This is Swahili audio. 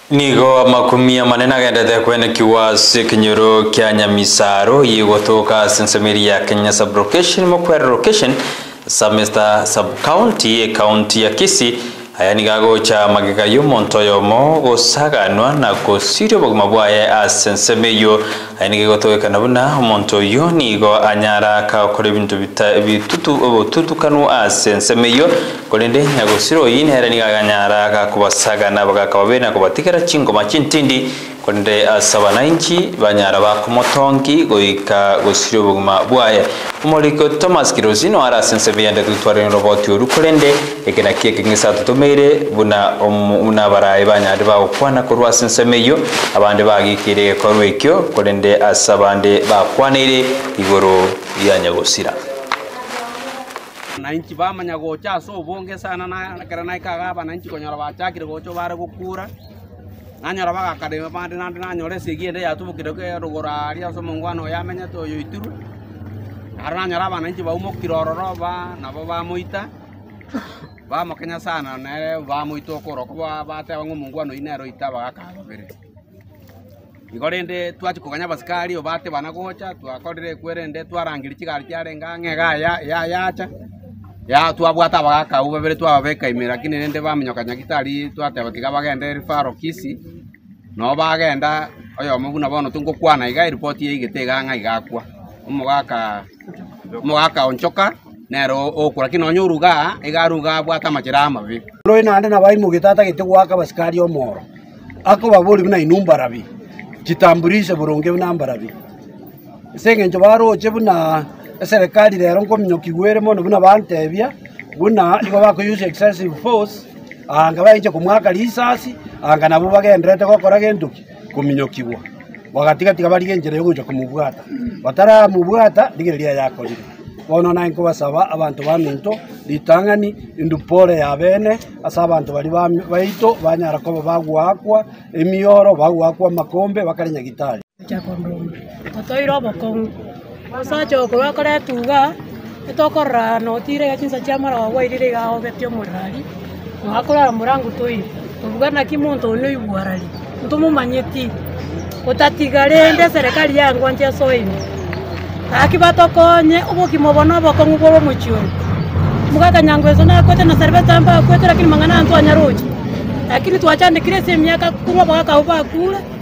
Nigo makumia manena gendete kwene kiwasi kinyoro kya Nyamisaro yigotoka sensemeri ya Kenya sublocation mokwere location Sameta sub county ya Kisii aya nigago cha magega y'omonto yomo gosaganwa na gosirio bogima bwaye asensemeyo aya nigotokana buna omonto yo nigo anyara ka kore bintu bitutukanu asensemeyo kolende nyagosiro yine era nigaganyara ka kubasagana bagakababena kubatikira chingoma chintindi kolende asabana inchi banyara bakumotongi goika gosirio bogima bwaye umuriko Thomas Kirosino ara sensemeya ndetutware roboti urukolende ekena kieke ngisatu tumere buna baraye banyari bakwana kurwa sensemeyo abande bagikire korwekyo kolende asabande bakwanire igoro ya Nyagosira na inchi bamanya gocha so bonge sana na karana ikaga bana inchi konyora bachakire gocho bare gukura nanyora bagakade bande nanyore sigiende yatubukire ke rugora ari aso mungwano yamenya to yo ituru aranyora bana inchi baumo kirororo ba nabo bamuita vamos Kenya sana na vamos itokoro kwa bate wangu mungwano inero itaba gakabere igorende twachi kuganya basikari obate banagocha twakorire kwerende twarangiri kigari cyarenga ngega yacha ya twabwata bagaka ubebere twabeka imera kine nende bamenyokanya gitari twateba tiga bagende rifaro Kisii no bagenda oyo muguna bono tungukwana iga report ye igitega nga igakwa umugaka onchoka nero okura kino nyuruga igaruga bwata machirama vi roi nande na bai mugitata gitegwaka basikari omoro ako baburi bina inumba rabi kitamburisha buronge namba rabi senge njo baroche buna serikali rero nkomnyoki gwere mono buna bantebia buna igo bako use excessive force anga baije kumwaka risasi anga nabo bagendrete gokora genduki kuminyokibwa wagatiga tiga bari genjere yo gujo kumubwata batara mubwata digeria yakorire bono na inko basaba abantu baminto litangani indupore ya bene asa abantu bali baito banyara ko bagwakwa emiyoro bagwakwa makombe bakarinya gitari chakondo totoiro bokon osacho ko akore tuga etokora no tire yakinsa chamara wairire ga obetyo murali wakora murangu toi tubugana kimonto no yuwarali ntumu manyeti otatigarende serikali yangu anje soini akibatokonye ubukimobono bokongubwo muchyo mugaka nyangwezo na kote na serveta amba kote lakini mangana antu anyaroji lakini tuachane kile sehemu yaka kurwa baka uba kula